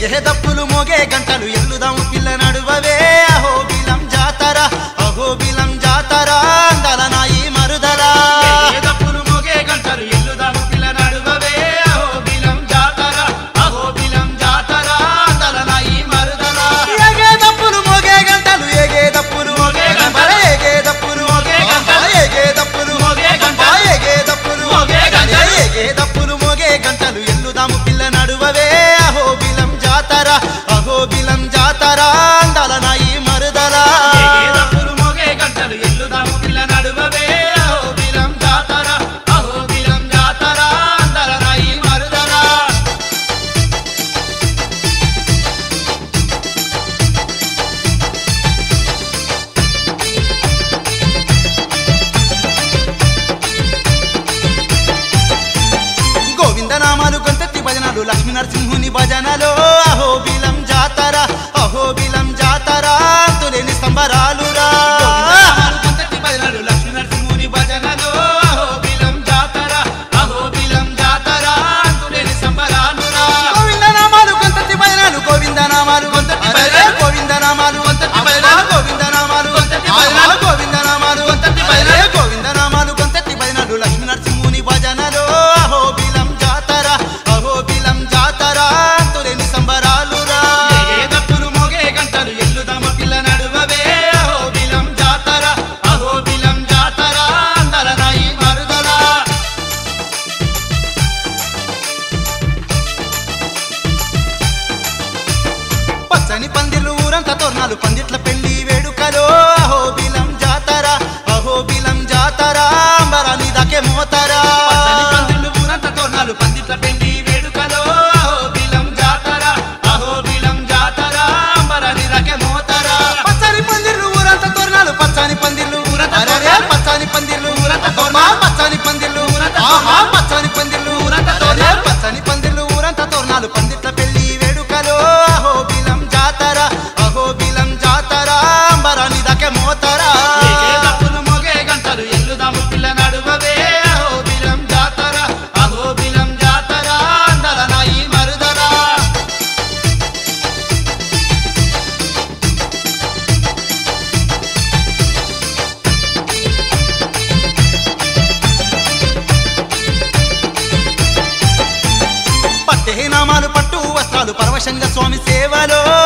ఏ దప్పులు మోగే గంటలు ఎల్లుదాము పిల్ల నడువవే అహోబిలం జాతర అహోబిలం జాతర అందాల నాయి మరుదలా ఏ దప్పులు మోగే గంటలు ఎల్లుదాము పిల్ల నడువవే అహోబిలం జాతర అహోబిలం జాతర అందాల నాయి మరుదలా ఏగే దప్పులు మోగే గంటలు ఏగే దప్పులు మోగే గంటలు ఏగే దప్పులు మోగే గంటలు ఏగే దప్పులు మోగే గంటలు ఏగే దప్పులు మోగే గంటలు ఏగే దప్పులు మోగే గంటలు ఎల్లుదాము పిల్ల నడువవే అహోబిలం జాతర అహోబిలం జాతర అందాల నాయి మరుదలా ఏగే దప్పులు మోగే గంటలు ఎల్లుదాము పిల్ల నడువవే అహోబిలం జాతర అహోబిలం జాతర అందాల నాయి మరుదలా గోవిందనామాలు గొంతెత్తి భజనలు లక్ష్మీ నరసింహుని భజనలో అహోబిలం జాతర అహోబిలం జాతర తులేని సంబరాలురా గొంతెత్తి భజనలు లక్ష్మీ నరసింహుని భజనలో అహోబిలం జాతర అహోబిలం జాతర తులేని సంబరాలురా గోవిందనామాలు గొంతెత్తి భజనలు గోవిందనామాలు గొంతెత్తి భజనలు గోవిందనామాలు గొంతెత్తి భజనలు గోవిందనామాలు గొంతెత్తి భజనలు గోవిందనామాలు గొంతెత్తి భజనలు గోవిందనామాలు గొంతెత్తి భజనలు లక్ష్మీ నరసింహుని భజనలో అహోబిలం జాతర అహోబిలం జాతర తులేని సంబరాలురా ఏ దప్పులు మోగే గంటలు ఎల్లుదామ పిల్ల నడువవే అహోబిలం జాతర అహోబిలం జాతర అందాల నాయి మరుదలా పచ్చని పందిర్లు ఊరంతా తోరణాలు పందిట్ల పెళ్లి వేడుకలో అహోబిలం జాతర అహోబిలం జాతర అంబరాని దాకే మోతరా పచ్చని పందిర్లు ఊరంతా తోరణాలు పందిట్ల పెళ్లి వేడుకలో అహోబిలం జాతర అహోబిలం జాతర అంబరాని దాకే మోతరా పచ్చని పందిర్లు ఊరంతా తోరణాలు పచ్చని పందిర్లు ఊరంతా పచ్చని పందిర్లు ఊరంతా తోరణాలు పచ్చని పందిర్లు ఊరంతా పచ్చని పందిర్లు ఊరంతా తోరణాలు పచ్చని పందిర్లు ఊరంతా తోరణాలు పందిట్ల పెళ్లి వేడుకలో అహోబిలం జాతర అహోబిలం జాతర అంబరాని దాకే మోతరా ఏ దప్పులు మోగే గంటలు ఎల్లుదాము పిల్ల నడువవే అహోబిలం జాతర అహోబిలం జాతర అందాల నాయి మరుదలా పట్టేనామాలు పట్టు వస్త్రాలు పరవశంగా స్వామి సేవలో